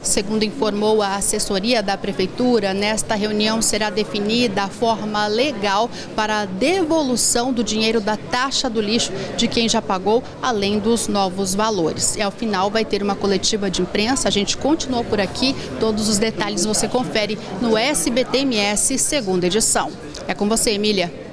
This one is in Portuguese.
Segundo informou a assessoria da Prefeitura, nesta reunião será definida a forma legal para a devolução do dinheiro da taxa do lixo de quem já pagou, além dos novos valores. E ao final vai ter uma coletiva de imprensa, a gente continuou por aqui, todos os detalhes você confere no SBT-MS segunda edição. É com você, Emília.